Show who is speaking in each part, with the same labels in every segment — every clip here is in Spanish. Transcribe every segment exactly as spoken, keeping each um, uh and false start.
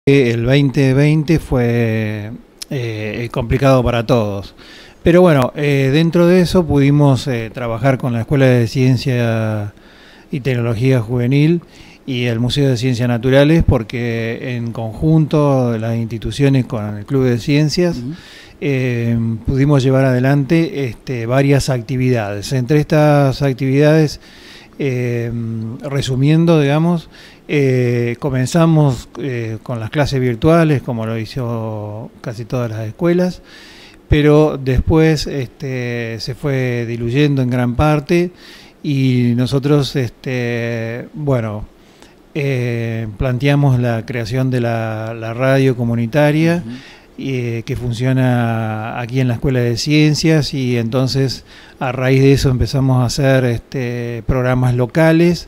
Speaker 1: El veinte veinte fue eh, complicado para todos, pero bueno, eh, dentro de eso pudimos eh, trabajar con la Escuela de Ciencia y Tecnología Juvenil y el Museo de Ciencias Naturales, porque en conjunto las instituciones con el Club de Ciencias uh-huh. eh, pudimos llevar adelante este, varias actividades. Entre estas actividades, eh, resumiendo, digamos, Eh, comenzamos eh, con las clases virtuales, como lo hizo casi todas las escuelas, pero después este, se fue diluyendo en gran parte y nosotros, este, bueno, eh, planteamos la creación de la, la radio comunitaria uh-huh. eh, que funciona aquí en la Escuela de Ciencias, y entonces a raíz de eso empezamos a hacer este, programas locales.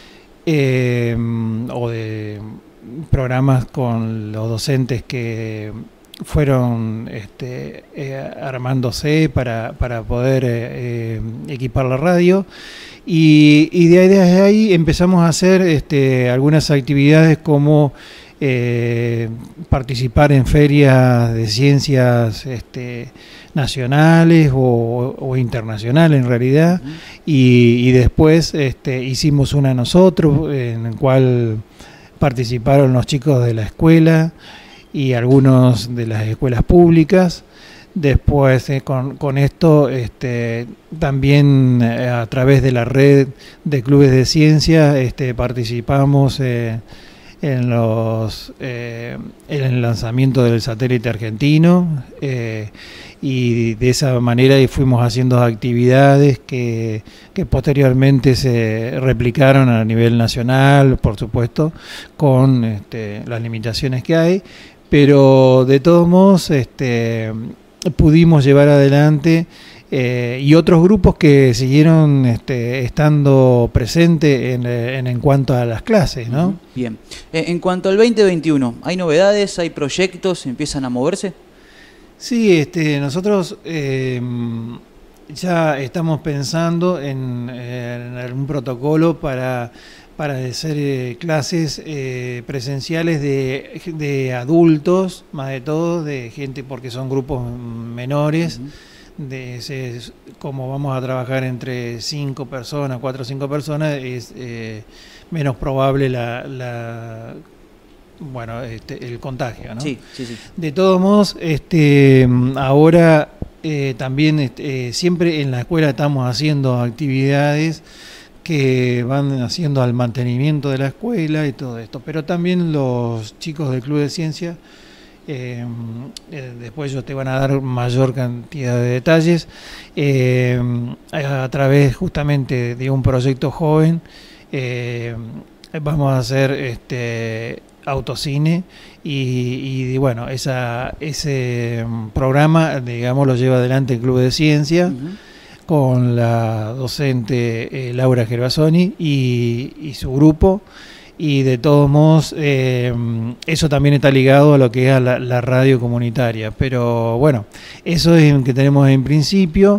Speaker 1: Eh, o de programas con los docentes que fueron este, eh, armándose para, para poder eh, equipar la radio, y, y de ahí, desde ahí empezamos a hacer este, algunas actividades como eh, participar en ferias de ciencias este, nacionales o, o internacionales en realidad, uh-huh. y, y después este, hicimos una nosotros en el cual participaron los chicos de la escuela y algunos de las escuelas públicas. Después eh, con, con esto este, también eh, a través de la red de clubes de ciencia este, participamos eh, en los eh, en el lanzamiento del satélite argentino, eh, y de esa manera fuimos haciendo actividades que, que posteriormente se replicaron a nivel nacional, por supuesto, con este, las limitaciones que hay, pero de todos modos este, pudimos llevar adelante. Eh, y otros grupos que siguieron este, estando presentes en, en, en cuanto a las clases, ¿no?
Speaker 2: Bien. Eh, en cuanto al veinte veintiuno, ¿hay novedades, hay proyectos, empiezan a moverse?
Speaker 1: Sí, este, nosotros eh, ya estamos pensando en, en un protocolo para, para hacer eh, clases eh, presenciales de, de adultos, más de todo, de gente, porque son grupos menores. Uh-huh. De ese, como vamos a trabajar entre cinco personas, cuatro o cinco personas, es eh, menos probable la, la bueno este, el contagio, ¿no?
Speaker 2: Sí, sí, sí.
Speaker 1: De todos modos, este, ahora eh, también este, eh, siempre en la escuela estamos haciendo actividades que van haciendo al mantenimiento de la escuela y todo esto, pero también los chicos del Club de Ciencia, Eh, eh, después ellos te van a dar mayor cantidad de detalles, eh, a través justamente de un proyecto joven eh, vamos a hacer este autocine, y, y bueno, esa, ese programa, digamos, lo lleva adelante el Club de Ciencia uh-huh. con la docente eh, Laura Gervasoni y, y su grupo. Y de todos modos, eh, eso también está ligado a lo que es la, la radio comunitaria. Pero bueno, eso es lo que tenemos en principio.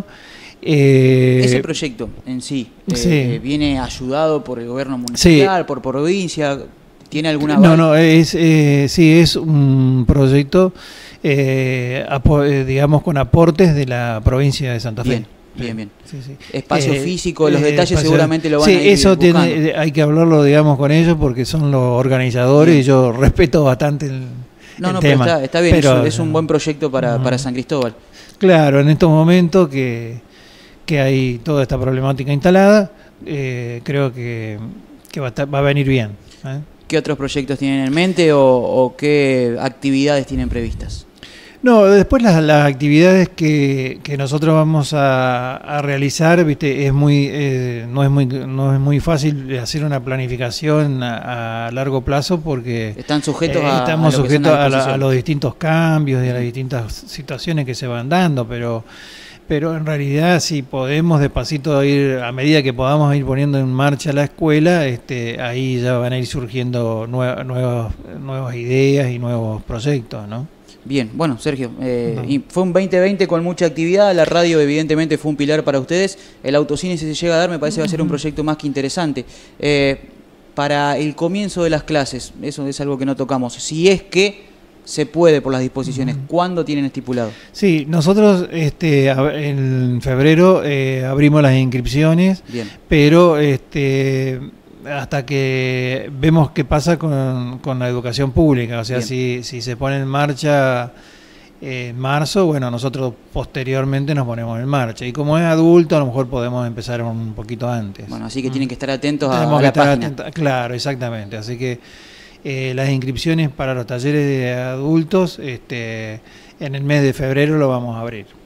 Speaker 2: Eh, Ese proyecto en sí, eh, sí, ¿viene ayudado por el gobierno municipal, sí. por provincia? ¿Tiene alguna
Speaker 1: No, no, es, eh, sí, es un proyecto, eh, apo digamos, con aportes de la provincia de Santa Fe.
Speaker 2: Bien. Bien, bien. Sí, sí. Espacio eh, físico, los detalles espacio, seguramente lo van
Speaker 1: sí,
Speaker 2: a ir
Speaker 1: eso
Speaker 2: buscando.
Speaker 1: Tiene, hay que hablarlo, digamos, con ellos, porque son los organizadores. Bien. Y yo respeto bastante el,
Speaker 2: no,
Speaker 1: el
Speaker 2: no,
Speaker 1: tema.
Speaker 2: Pero está, está bien,
Speaker 1: pero,
Speaker 2: es un buen proyecto para, uh-huh. para San Cristóbal.
Speaker 1: Claro, en estos momentos que, que hay toda esta problemática instalada, eh, creo que, que va, a estar, va a venir bien. ¿eh?
Speaker 2: ¿Qué otros proyectos tienen en mente o, o qué actividades tienen previstas?
Speaker 1: No, después las, las actividades que, que nosotros vamos a, a realizar, viste, es muy, eh, no es muy, no es muy fácil hacer una planificación a, a largo plazo, porque
Speaker 2: están sujetos
Speaker 1: eh,
Speaker 2: a,
Speaker 1: estamos
Speaker 2: a
Speaker 1: sujetos a, la, a los distintos cambios y a las distintas situaciones que se van dando, pero, pero en realidad si podemos despacito ir, a medida que podamos ir poniendo en marcha la escuela, este, ahí ya van a ir surgiendo nuevas, nuevas, nuevas ideas y nuevos proyectos, ¿no?
Speaker 2: Bien, bueno, Sergio, eh, no. y fue un veinte veinte con mucha actividad, la radio evidentemente fue un pilar para ustedes, el autocine, si se llega a dar, me parece que va a ser un proyecto más que interesante. Eh, para el comienzo de las clases, eso es algo que no tocamos, si es que se puede por las disposiciones, ¿cuándo tienen estipulado?
Speaker 1: Sí, nosotros este, en febrero eh, abrimos las inscripciones, bien, pero este, hasta que vemos qué pasa con, con la educación pública, o sea, si, si se pone en marcha eh, en marzo, bueno, nosotros posteriormente nos ponemos en marcha, y como es adulto a lo mejor podemos empezar un poquito antes.
Speaker 2: Bueno, así que mm. tienen que estar atentos a, a la página. Atenta,
Speaker 1: claro, exactamente, así que eh, las inscripciones para los talleres de adultos este, en el mes de febrero lo vamos a abrir.